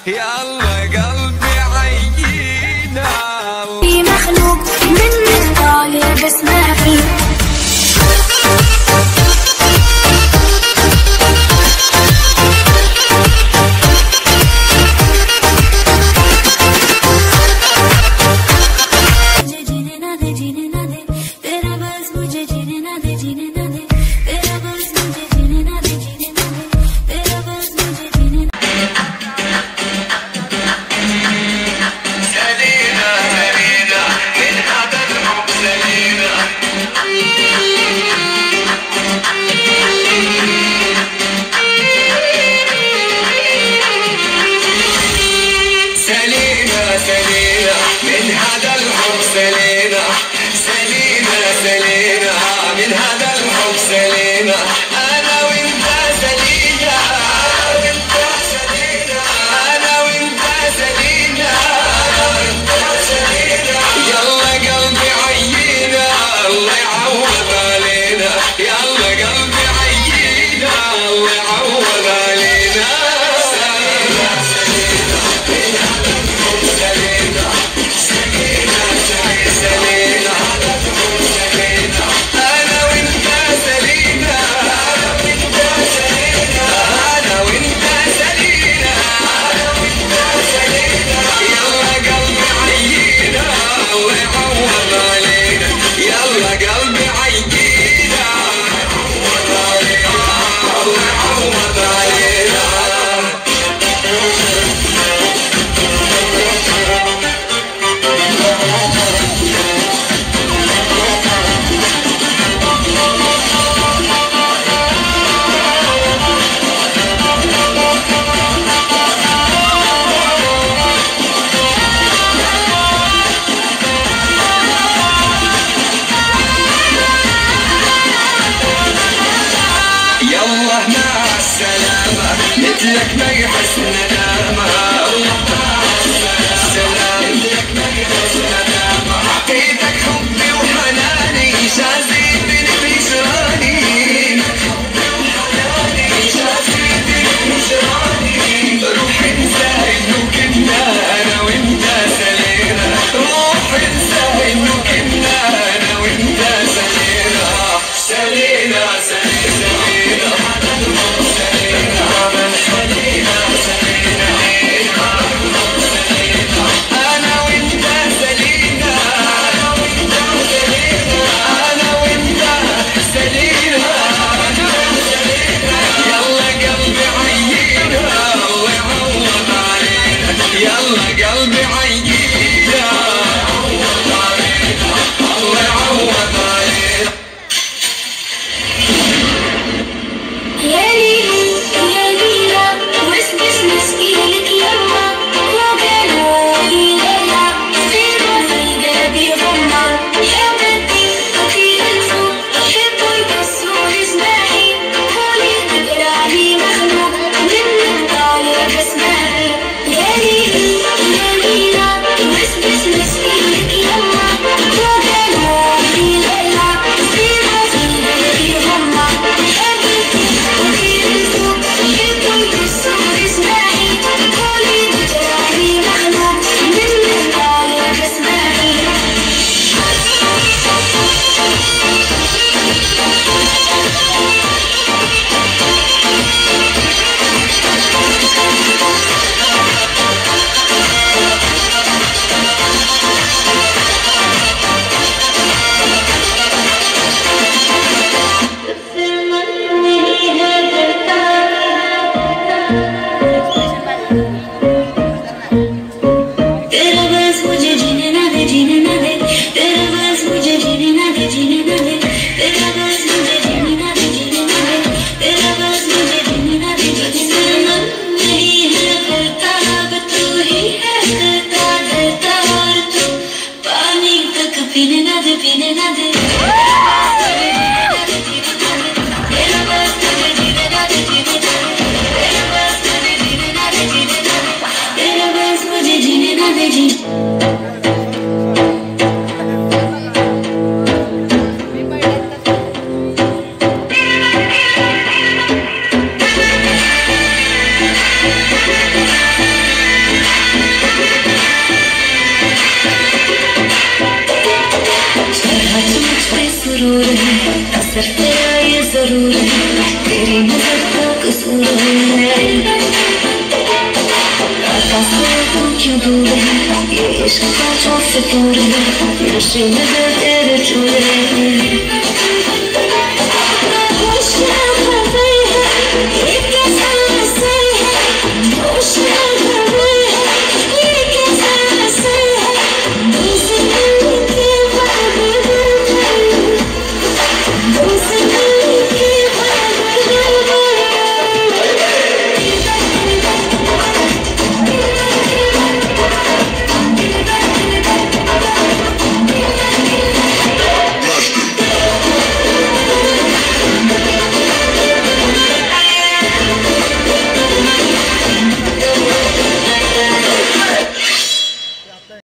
يلا قلبي عينا في مخلوق من طالع بس ما في من هذا الحب سلينا، سلينا سلينا من هذا الحب سلينا، أنا وأنت سلينا، أنا وأنت سلينا، أنا وأنت سلينا، أنا وأنت سلينا. يلا قلبي عينا الله يعوض علينا، يلا قلبي عينا الله يعوض علينا. سلينا سلينا من هذا الحب سلينا، سلينا سلينا أنا وأنت سلينا، أنا وأنت سلينا، أنا وأنت سلينا، أنا وأنت سلينا. يلا قلبي عينا الله يعوض علينا، يلا قلبي عينا الله يعوض علينا، الله يعوض علينا. يلا مع السلامة مثلك ما يحس ندامة، الله مع السلامة مثلك ما يحس ندامة. أعطيتك حبي وحناني جازيتني بهجراني، حبي وحناني جازيتني بهجراني. روحي انسى انه كنا أنا وأنت سلينا، روحي انسى انه كنا أنا وأنت سلينا، سلينا سلينا أنا وأنت سلينا. से दूर मैं नशे में दर्द तेरे छुए